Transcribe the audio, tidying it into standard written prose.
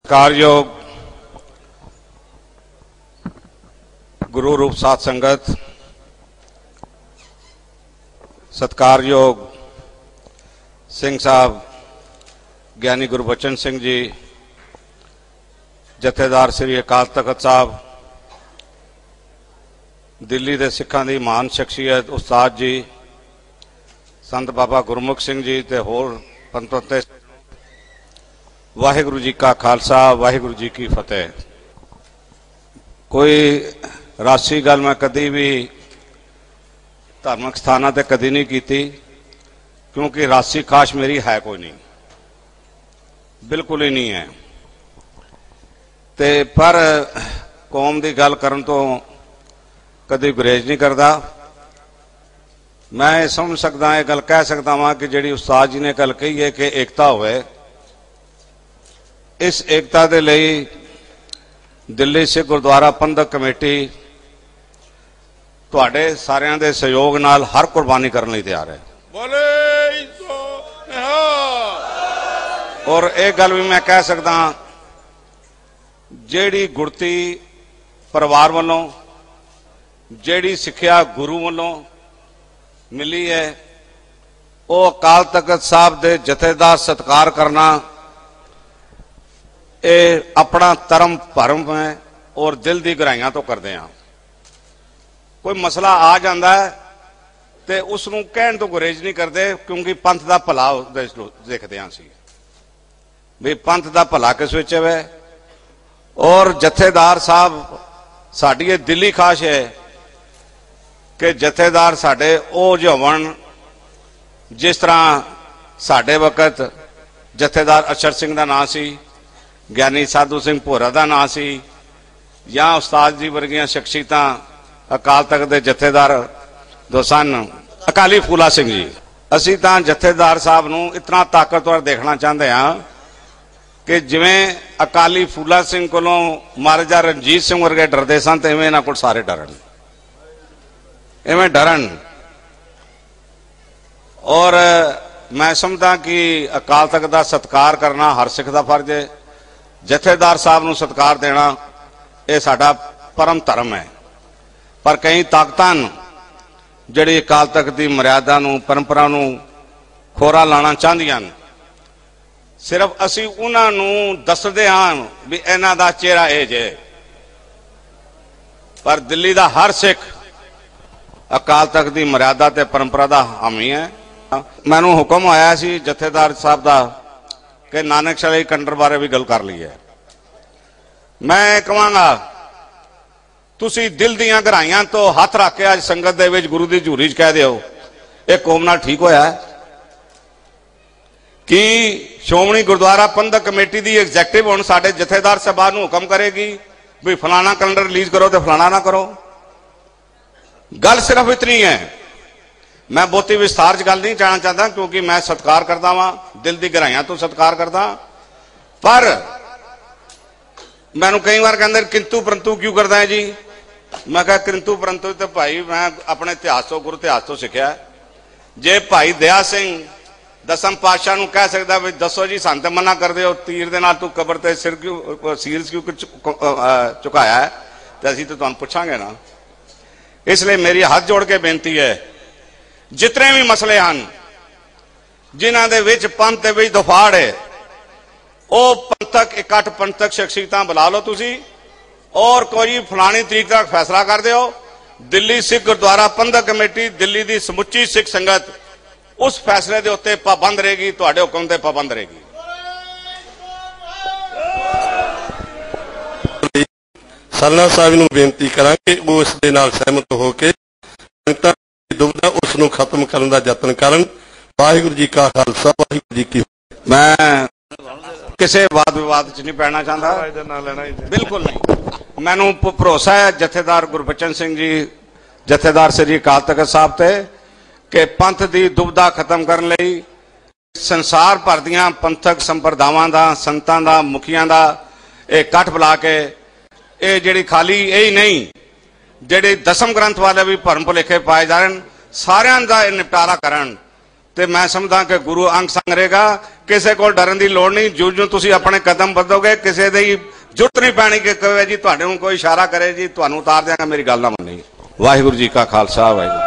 सत्कारयोग गुरु रूप साध संगत, सत्कारयोग सिंह साहब ज्ञानी गुरबचन सिंह जी, जथेदार श्री अकाल तख्त साहब, दिल्ली के सिखां की महान शख्सियत उस्ताद जी संत बाबा गुरमुख सिंह जी ते होर पंत वाहिगुरु जी का खालसा वाहिगुरु जी की फतेह। कोई राशि गल मैं कदी भी धार्मिक स्थानों पर कदी नहीं की, क्योंकि राशि खाश मेरी है कोई नहीं, बिल्कुल ही नहीं है। ते पर कौम की गल करन तो कदी गुरेज नहीं करता। मैं समझ सकता, यह गल कह सकता वहां कि जिहड़ी उस्ताद जी ने गल कही है कि एकता होवे, इस एकता के लिए दिल्ली सिख गुरुद्वारा प्रबंधक कमेटी तुहाडे सारियां दे सहयोग नाल हर कुर्बानी करने लई तैयार है। और एक गल भी मैं कह सकता, जिहड़ी गुरती परिवार वालों जिहड़ी सिक्ख्या गुरु वालों मिली है, वो अकाल तख्त साहब दे जथेदार सत्कार करना ये अपना धर्म भरम है और दिल की गहराइयां तो करते हैं। कोई मसला आ जाता है तो उसनूं कहण तो गुरेज नहीं करते, क्योंकि पंथ का भला देखते हैं भी पंथ का भला किस विच है। और जथेदार साहब साडी ये दिली खाश है कि जथेदार साडे ओ जो होवन, जिस तरह साडे वक्त जथेदार अशर सिंह का नाम सी, ज्ञानी साधू सिंह भोरा का नाम सी, या उस्ताद जी वर्गियां शख्सियतां अकाल तख्त के जथेदार जो सन अकाली फूला सिंह जी। असी तां जथेदार साहब नूं इतना ताकतवर देखना चाहते हैं कि जिवें अकाली फूला सिंह कोलों महाराजा रणजीत सिंह वर्गे डरदे सन, तो इवें इन्हां कोल सारे डरन, इवें डरन। और मैं समझदा कि अकाल तख्त का सत्कार करना हर सिख का फर्ज है। जथेदार साहब नूं सत्कार देना यह साडा परम धर्म है। पर कई ताकतां जिहड़ी अकाल तख्त की मर्यादा नूं परंपरा नूं खोरा लाना चाहदियां, सिर्फ असी उन्हां नूं दसदे हां भी इन्हां दा चेहरा ये जे। पर दिल्ली का हर सिख अकाल तख्त की मर्यादा ते परंपरा का हामी है। मैनूं हुक्म आया सी जथेदार साहब का कि नानकशाही कंडर बारे भी गल कर ली है। मैं कहांगा तुसी दिल दीयां गहराइयां तो हथ रख के अज संगत दे विच गुरु दी झूरी च कह दिओ ये कौम नाल ठीक होया है कि श्रोमणी गुरुद्वारा प्रबंधक कमेटी की एग्जैक्टिव हुण साडे जथेदार साहबान नूं हुक्म करेगी भी फलाना कैलेंडर रिलीज करो तो फलाना ना करो। गल सिर्फ इतनी है। मैं बहुती विस्तार च गल नहीं जाना चाहता, क्योंकि मैं सत्कार करता वां, दिल की गहराइयां तो सत्कार करता। पर मैनू कई बार कहते किंतु परंतु क्यों करता है जी। मैं कहा किंतु परंतु तो भाई मैं अपने इतिहास तो गुरु इतिहास तो सीखा। जे भाई दया सिंह दसम पातशाह नूं कह सकता भी दसो जी सन ते मना कर दो, तीर दे नाल तू कबर ते सिर क्यों सीरस क्यों झुकाया है, तो असीं तो तुहानूं पुछांगे ना। इसलिए मेरी हाथ जोड़ के बेनती है, जितने भी मसले हैं जिन्हां दे विच पंथ दे विच दफाड़ है, वो पंथक इकट्ठ पंथक शख्सियतां बुला लो तुसी और कोई फलानी तरीक तक फैसला कर दिओ। दिल्ली सिख गुरुद्वारा प्रबंधक कमेटी, दिल्ली की समुची सिख संगत उस फैसले के उत्ते पाबंद रहेगी, तुहाडे हुक्म ते पाबंद रहेगी। सालना साहब नूं बेनती करांगे वो इस दे नाल सहमत होकर संगतां दी दुविधा उस नूं खत्म करन दा यतन करन। वाहिगुरू जी का खालसा वाहिगुरू जी की। मैं किसी वाद विवाद च नहीं पैना चाहता, बिल्कुल नहीं। मैनू भरोसा है जथेदार गुरबचन सिंह जी, जथेदार श्री अकाल तख्त साहब ते कि पंथ की दुविधा खत्म करने लई संसार भर दियां पंथक संप्रदावां दा, संतां दा, मुखियां दा इकट्ठ बुला के ये जिहड़ी खाली यही नहीं, जिहड़े दसम ग्रंथ वाले भी भरम भुलेखे पाए जा रहे हैं, सारियां दा निपटारा करन ਤੇ ਮੈਂ ਸਮਝਦਾ ਕਿ ਗੁਰੂ ਅੰਗ ਸੰਗ ਰਹੇਗਾ। ਕਿਸੇ ਕੋਲ ਡਰਨ ਦੀ ਲੋੜ ਨਹੀਂ। ਜਿਉਂ ਤੁਸੀਂ ਆਪਣੇ ਕਦਮ ਵਧੋਗੇ ਕਿਸੇ ਦੀ ਜ਼ਰੂਰਤ ਨਹੀਂ ਪੈਣੀ ਕਿ ਕਹੇ ਜੀ ਤੁਹਾਡੇ ਨੂੰ ਕੋਈ ਇਸ਼ਾਰਾ ਕਰੇ ਜੀ ਤੁਹਾਨੂੰ ਉਤਾਰ ਦਿਆਂਗਾ, ਮੇਰੀ ਗੱਲ ਨਾ ਮੰਨੀ। ਵਾਹਿਗੁਰੂ ਜੀ ਕਾ ਖਾਲਸਾ, ਵਾਹਿਗੁਰੂ।